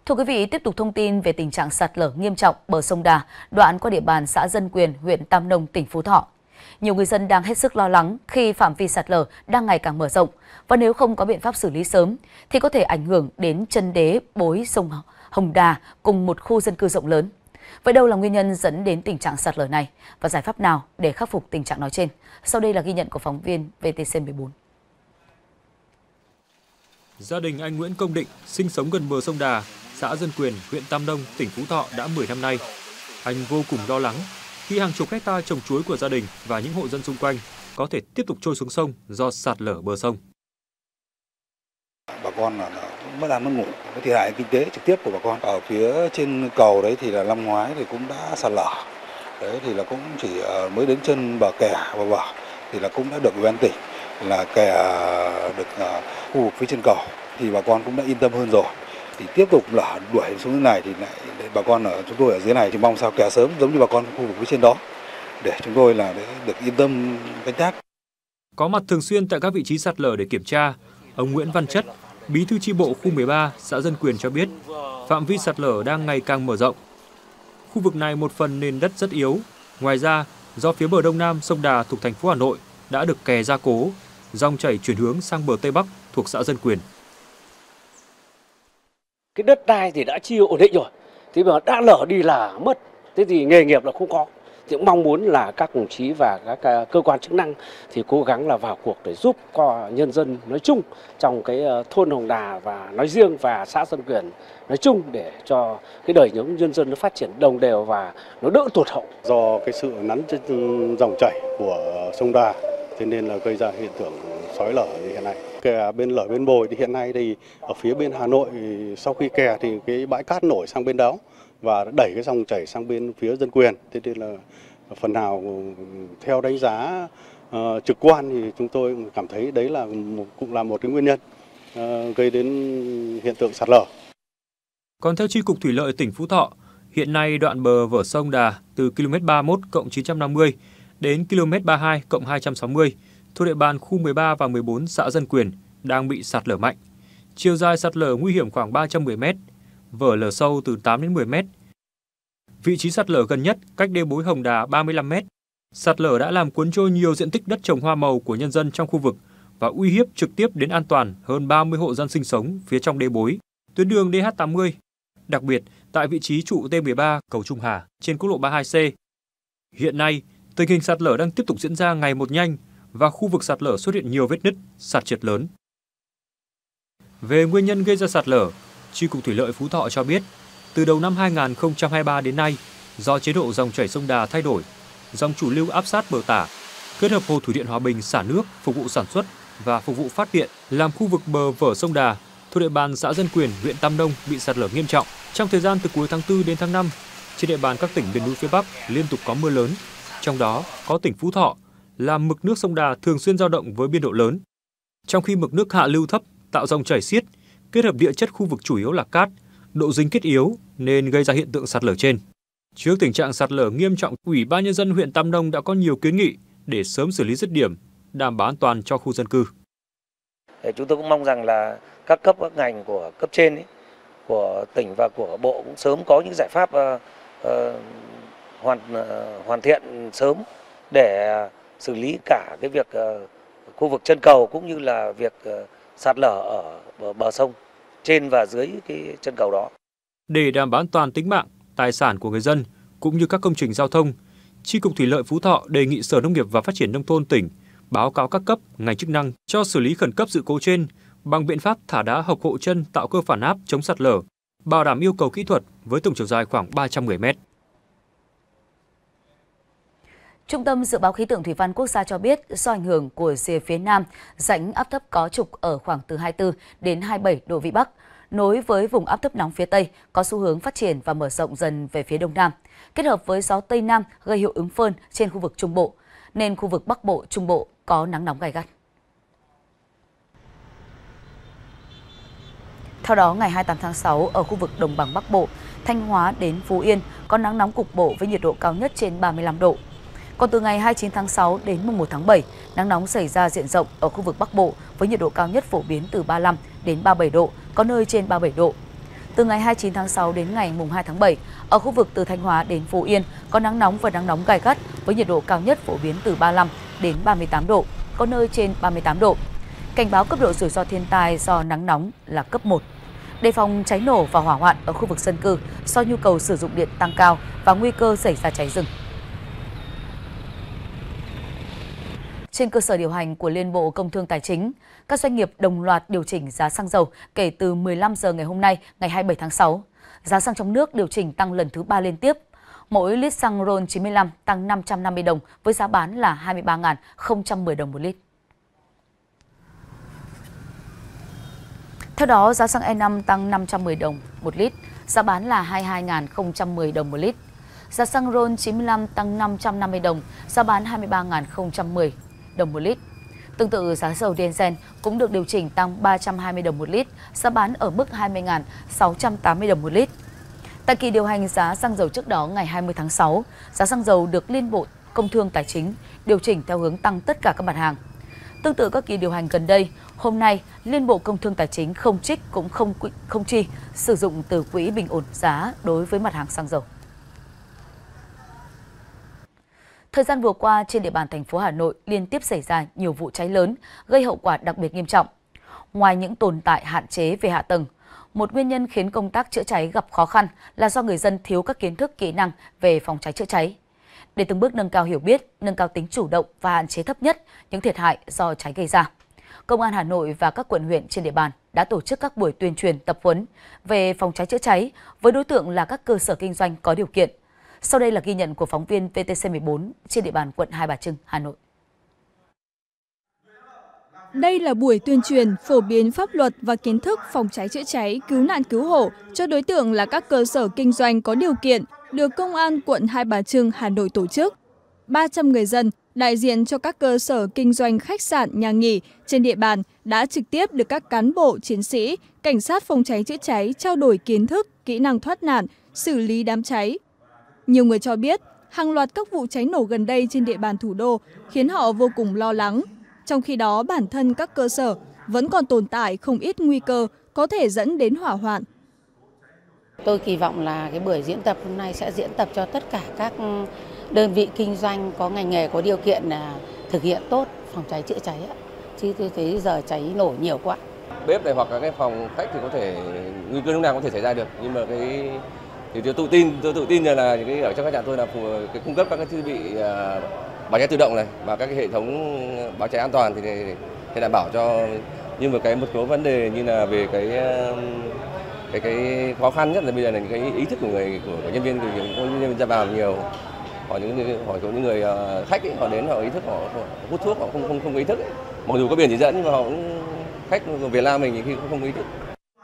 Thưa quý vị, tiếp tục thông tin về tình trạng sạt lở nghiêm trọng bờ sông Đà, đoạn qua địa bàn xã Dân Quyền, huyện Tam Nông, tỉnh Phú Thọ. Nhiều người dân đang hết sức lo lắng khi phạm vi sạt lở đang ngày càng mở rộng và nếu không có biện pháp xử lý sớm thì có thể ảnh hưởng đến chân đế bối sông Hồng Đà cùng một khu dân cư rộng lớn. Vậy đâu là nguyên nhân dẫn đến tình trạng sạt lở này và giải pháp nào để khắc phục tình trạng nói trên? Sau đây là ghi nhận của phóng viên VTC14. Gia đình anh Nguyễn Công Định sinh sống gần bờ sông Đà, xã Dân Quyền, huyện Tam Nông, tỉnh Phú Thọ đã 10 năm nay. Anh vô cùng lo lắng khi hàng chục hecta trồng chuối của gia đình và những hộ dân xung quanh có thể tiếp tục trôi xuống sông do sạt lở bờ sông. Bà con là mất ăn mất ngủ, cái thiệt hại kinh tế trực tiếp của bà con. Ở phía trên cầu đấy thì là năm ngoái thì cũng đã sạt lở. Đấy thì là cũng chỉ mới đến chân bờ kè và bờ thì là cũng đã được Ủy ban tỉnh là kè được khu vực phía trên cầu thì bà con cũng đã yên tâm hơn rồi. Thì tiếp tục lở đuổi xuống như này thì lại bà con ở chúng tôi ở dưới này thì mong sao kè sớm giống như bà con khu vực phía trên đó để chúng tôi là được yên tâm canh tác. Có mặt thường xuyên tại các vị trí sạt lở để kiểm tra, ông Nguyễn Văn Chất, bí thư chi bộ khu 13 xã Dân Quyền cho biết phạm vi sạt lở đang ngày càng mở rộng. Khu vực này một phần nền đất rất yếu. Ngoài ra, do phía bờ đông nam sông Đà thuộc thành phố Hà Nội đã được kè gia cố, dòng chảy chuyển hướng sang bờ tây bắc thuộc xã Dân Quyền. Cái đất đai thì đã chưa ổn định rồi, thế mà đã lở đi là mất, thế thì nghề nghiệp là không có. Thì cũng mong muốn là các đồng chí và các cơ quan chức năng thì cố gắng là vào cuộc để giúp cho nhân dân nói chung trong cái thôn Hồng Đà và nói riêng và xã Dân Quyền nói chung để cho cái đời sống nhân dân nó phát triển đồng đều và nó đỡ tụt hậu. Do cái sự nắn dòng chảy của sông Đà thế nên là gây ra hiện tượng xói lở như hiện nay. Kè bên lở bên bồi thì hiện nay thì ở phía bên Hà Nội sau khi kè thì cái bãi cát nổi sang bên đó và đẩy cái dòng chảy sang bên phía Dân Quyền. Thế nên là phần nào theo đánh giá trực quan thì chúng tôi cảm thấy đấy là cũng là một cái nguyên nhân gây đến hiện tượng sạt lở. Còn theo Chi cục Thủy lợi tỉnh Phú Thọ, hiện nay đoạn bờ vở sông Đà từ km 31+950 đến km 32+260 thuộc địa bàn khu 13 và 14 xã Dân Quyền đang bị sạt lở mạnh. Chiều dài sạt lở nguy hiểm khoảng 310 m, vở lở sâu từ 8 đến 10 m. Vị trí sạt lở gần nhất cách đê bối Hồng Đà 35 m. Sạt lở đã làm cuốn trôi nhiều diện tích đất trồng hoa màu của nhân dân trong khu vực và uy hiếp trực tiếp đến an toàn hơn 30 hộ dân sinh sống phía trong đê bối, tuyến đường DH80, đặc biệt tại vị trí trụ T13 cầu Trung Hà trên quốc lộ 32C. Hiện nay, tình hình sạt lở đang tiếp tục diễn ra ngày một nhanh và khu vực sạt lở xuất hiện nhiều vết nứt, sạt trượt lớn. Về nguyên nhân gây ra sạt lở, Chi cục Thủy lợi Phú Thọ cho biết, từ đầu năm 2023 đến nay, do chế độ dòng chảy sông Đà thay đổi, dòng chủ lưu áp sát bờ tả, kết hợp hồ thủy điện Hòa Bình xả nước phục vụ sản xuất và phục vụ phát điện, làm khu vực bờ vở sông Đà thuộc địa bàn xã Dân Quyền, huyện Tam Nông bị sạt lở nghiêm trọng. Trong thời gian từ cuối tháng 4 đến tháng 5, trên địa bàn các tỉnh miền núi phía Bắc liên tục có mưa lớn, trong đó có tỉnh Phú Thọ, làm mực nước sông Đà thường xuyên dao động với biên độ lớn. Trong khi mực nước hạ lưu thấp tạo dòng chảy xiết, kết hợp địa chất khu vực chủ yếu là cát, độ dính kết yếu nên gây ra hiện tượng sạt lở trên. Trước tình trạng sạt lở nghiêm trọng, Ủy ban nhân dân huyện Tam Nông đã có nhiều kiến nghị để sớm xử lý dứt điểm, đảm bảo an toàn cho khu dân cư. Chúng tôi cũng mong rằng là các cấp các ngành của cấp trên của tỉnh và của bộ cũng sớm có những giải pháp hoàn thiện sớm để xử lý cả cái việc khu vực chân cầu cũng như là việc sạt lở ở bờ sông trên và dưới cái chân cầu đó. Để đảm bảo an toàn tính mạng, tài sản của người dân cũng như các công trình giao thông, Chi cục Thủy lợi Phú Thọ đề nghị Sở Nông nghiệp và Phát triển Nông thôn tỉnh báo cáo các cấp, ngành chức năng cho xử lý khẩn cấp sự cố trên bằng biện pháp thả đá hộc hộ chân tạo cơ phản áp chống sạt lở, bảo đảm yêu cầu kỹ thuật với tổng chiều dài khoảng 310 m. Trung tâm Dự báo Khí tượng Thủy văn Quốc gia cho biết do ảnh hưởng của rìa phía Nam, rãnh áp thấp có trục ở khoảng từ 24 đến 27 độ Vĩ Bắc, nối với vùng áp thấp nóng phía Tây có xu hướng phát triển và mở rộng dần về phía Đông Nam, kết hợp với gió Tây Nam gây hiệu ứng phơn trên khu vực Trung Bộ, nên khu vực Bắc Bộ, Trung Bộ có nắng nóng gay gắt. Theo đó, ngày 28 tháng 6 ở khu vực Đồng bằng Bắc Bộ, Thanh Hóa đến Phú Yên có nắng nóng cục bộ với nhiệt độ cao nhất trên 35 độ. Còn từ ngày 29 tháng 6 đến mùng 1 tháng 7, nắng nóng xảy ra diện rộng ở khu vực Bắc Bộ với nhiệt độ cao nhất phổ biến từ 35 đến 37 độ, có nơi trên 37 độ. Từ ngày 29 tháng 6 đến ngày mùng 2 tháng 7, ở khu vực từ Thanh Hóa đến Phú Yên có nắng nóng và nắng nóng gay gắt với nhiệt độ cao nhất phổ biến từ 35 đến 38 độ, có nơi trên 38 độ. Cảnh báo cấp độ rủi ro thiên tai do nắng nóng là cấp 1. Đề phòng cháy nổ và hỏa hoạn ở khu vực dân cư do nhu cầu sử dụng điện tăng cao và nguy cơ xảy ra cháy rừng. Trên cơ sở điều hành của Liên Bộ Công Thương Tài chính, các doanh nghiệp đồng loạt điều chỉnh giá xăng dầu kể từ 15 giờ ngày hôm nay, ngày 27 tháng 6. Giá xăng trong nước điều chỉnh tăng lần thứ 3 liên tiếp. Mỗi lít xăng RON 95 tăng 550 đồng với giá bán là 23.010 đồng một lít. Theo đó, giá xăng E5 tăng 510 đồng một lít, giá bán là 22.010 đồng một lít. Giá xăng RON 95 tăng 550 đồng, giá bán 23.010 đồng một lít. Tương tự, giá dầu diesel cũng được điều chỉnh tăng 320 đồng một lít, giá bán ở mức 20.680 đồng một lít. Tại kỳ điều hành giá xăng dầu trước đó ngày 20 tháng 6, giá xăng dầu được Liên Bộ Công Thương Tài chính điều chỉnh theo hướng tăng tất cả các mặt hàng. Tương tự các kỳ điều hành gần đây, hôm nay Liên Bộ Công Thương Tài chính không trích cũng không chi sử dụng từ quỹ bình ổn giá đối với mặt hàng xăng dầu. Thời gian vừa qua, trên địa bàn thành phố Hà Nội liên tiếp xảy ra nhiều vụ cháy lớn, gây hậu quả đặc biệt nghiêm trọng. Ngoài những tồn tại hạn chế về hạ tầng, một nguyên nhân khiến công tác chữa cháy gặp khó khăn là do người dân thiếu các kiến thức, kỹ năng về phòng cháy chữa cháy. Để từng bước nâng cao hiểu biết, nâng cao tính chủ động và hạn chế thấp nhất những thiệt hại do cháy gây ra, Công an Hà Nội và các quận huyện trên địa bàn đã tổ chức các buổi tuyên truyền tập huấn về phòng cháy chữa cháy với đối tượng là các cơ sở kinh doanh có điều kiện. Sau đây là ghi nhận của phóng viên VTC14 trên địa bàn quận Hai Bà Trưng, Hà Nội. Đây là buổi tuyên truyền phổ biến pháp luật và kiến thức phòng cháy chữa cháy, cứu nạn cứu hộ cho đối tượng là các cơ sở kinh doanh có điều kiện được Công an quận Hai Bà Trưng, Hà Nội tổ chức. 300 người dân đại diện cho các cơ sở kinh doanh khách sạn, nhà nghỉ trên địa bàn đã trực tiếp được các cán bộ, chiến sĩ, cảnh sát phòng cháy chữa cháy trao đổi kiến thức, kỹ năng thoát nạn, xử lý đám cháy. Nhiều người cho biết, hàng loạt các vụ cháy nổ gần đây trên địa bàn thủ đô khiến họ vô cùng lo lắng. Trong khi đó, bản thân các cơ sở vẫn còn tồn tại không ít nguy cơ có thể dẫn đến hỏa hoạn. Tôi kỳ vọng là cái buổi diễn tập hôm nay sẽ diễn tập cho tất cả các đơn vị kinh doanh có ngành nghề có điều kiện là thực hiện tốt phòng cháy chữa cháy. Chứ tôi thấy giờ cháy nổ nhiều quá. Bếp này hoặc là cái phòng khách thì có thể nguy cơ lúc nào có thể xảy ra được, nhưng mà tôi tự tin là những cái ở trong khách sạn tôi là cái cung cấp các cái thiết bị báo cháy tự động này và các cái hệ thống báo cháy an toàn thì đảm bảo cho. Nhưng mà một số vấn đề như là về cái khó khăn nhất là bây giờ là cái ý thức của nhân viên, nhân viên ra vào nhiều. Hỏi những người khách ấy, họ đến họ ý thức họ hút thuốc, họ không có ý thức ấy. Mặc dù có biển chỉ dẫn nhưng mà họ cũng, khách Việt Nam mình thì khi không có ý thức.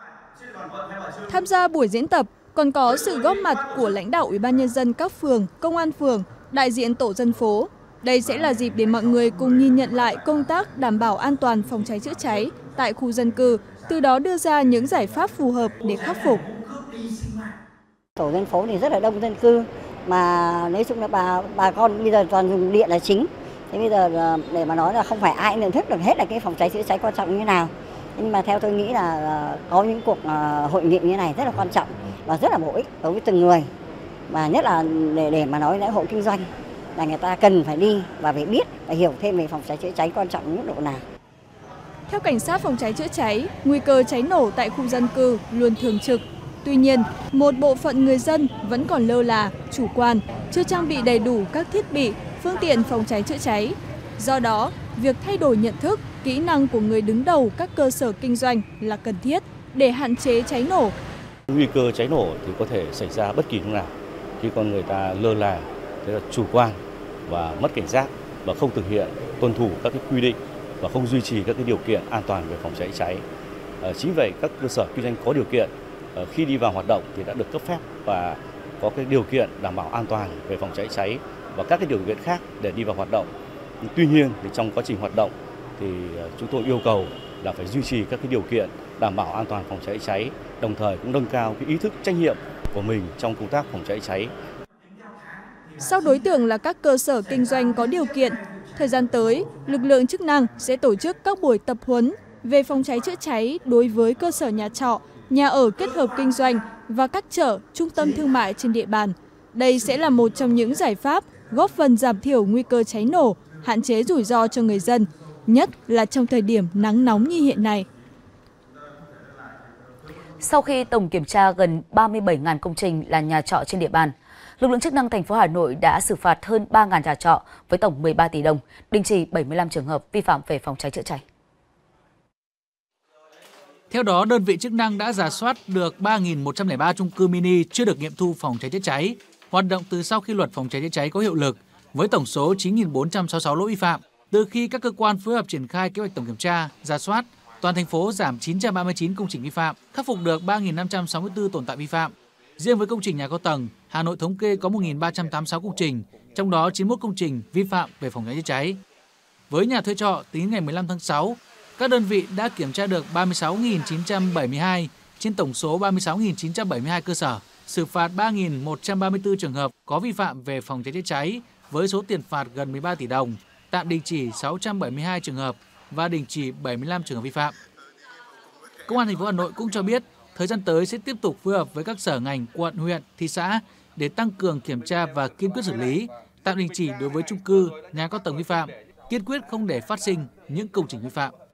Tham gia buổi diễn tập còn có sự góp mặt của lãnh đạo Ủy ban nhân dân các phường, công an phường, đại diện tổ dân phố. Đây sẽ là dịp để mọi người cùng nhìn nhận lại công tác đảm bảo an toàn phòng cháy chữa cháy tại khu dân cư, từ đó đưa ra những giải pháp phù hợp để khắc phục. Tổ dân phố thì rất là đông dân cư, mà nói chung là bà con bây giờ toàn dùng điện là chính. Thế bây giờ để mà nói là không phải ai nhận thức được hết là cái phòng cháy chữa cháy quan trọng như thế nào. Nhưng mà theo tôi nghĩ là có những cuộc hội nghị như thế này rất là quan trọng và rất là bổ ích đối với từng người. Và nhất là để mà nói đến hộ kinh doanh là người ta cần phải đi và phải biết và hiểu thêm về phòng cháy chữa cháy quan trọng mức độ nào. Theo cảnh sát phòng cháy chữa cháy, nguy cơ cháy nổ tại khu dân cư luôn thường trực. Tuy nhiên, một bộ phận người dân vẫn còn lơ là, chủ quan, chưa trang bị đầy đủ các thiết bị, phương tiện phòng cháy chữa cháy. Do đó, việc thay đổi nhận thức, kỹ năng của người đứng đầu các cơ sở kinh doanh là cần thiết để hạn chế cháy nổ. Nguy cơ cháy nổ thì có thể xảy ra bất kỳ lúc nào khi con người ta lơ là, thế là chủ quan và mất cảnh giác và không thực hiện tuân thủ các cái quy định và không duy trì các cái điều kiện an toàn về phòng cháy cháy. Chính vậy các cơ sở kinh doanh có điều kiện khi đi vào hoạt động thì đã được cấp phép và có cái điều kiện đảm bảo an toàn về phòng cháy cháy và các cái điều kiện khác để đi vào hoạt động. Tuy nhiên thì trong quá trình hoạt động thì chúng tôi yêu cầu là phải duy trì các cái điều kiện đảm bảo an toàn phòng cháy cháy, đồng thời cũng nâng cao cái ý thức trách nhiệm của mình trong công tác phòng cháy cháy. Sau đối tượng là các cơ sở kinh doanh có điều kiện, thời gian tới, lực lượng chức năng sẽ tổ chức các buổi tập huấn về phòng cháy chữa cháy đối với cơ sở nhà trọ, nhà ở kết hợp kinh doanh và các chợ, trung tâm thương mại trên địa bàn. Đây sẽ là một trong những giải pháp góp phần giảm thiểu nguy cơ cháy nổ, hạn chế rủi ro cho người dân, nhất là trong thời điểm nắng nóng như hiện nay. Sau khi tổng kiểm tra gần 37.000 công trình là nhà trọ trên địa bàn, lực lượng chức năng thành phố Hà Nội đã xử phạt hơn 3.000 nhà trọ với tổng 13 tỷ đồng, đình chỉ 75 trường hợp vi phạm về phòng cháy chữa cháy. Theo đó, đơn vị chức năng đã rà soát được 3.103 chung cư mini chưa được nghiệm thu phòng cháy chữa cháy, hoạt động từ sau khi luật phòng cháy chữa cháy có hiệu lực, với tổng số 9.466 lỗi vi phạm. Từ khi các cơ quan phối hợp triển khai kế hoạch tổng kiểm tra, rà soát, toàn thành phố giảm 939 công trình vi phạm, khắc phục được 3.564 tồn tại vi phạm. Riêng với công trình nhà cao tầng, Hà Nội thống kê có 1.386 công trình, trong đó 91 công trình vi phạm về phòng cháy chữa cháy. Với nhà thuê trọ, tính đến ngày 15 tháng 6, các đơn vị đã kiểm tra được 36.972 trên tổng số 36.972 cơ sở, xử phạt 3.134 trường hợp có vi phạm về phòng cháy chữa cháy với số tiền phạt gần 13 tỷ đồng, tạm đình chỉ 672 trường hợp và đình chỉ 75 trường hợp vi phạm. Công an thành phố Hà Nội cũng cho biết, thời gian tới sẽ tiếp tục phối hợp với các sở ngành, quận, huyện, thị xã để tăng cường kiểm tra và kiên quyết xử lý, tạm đình chỉ đối với chung cư, nhà cao tầng vi phạm, kiên quyết không để phát sinh những công trình vi phạm.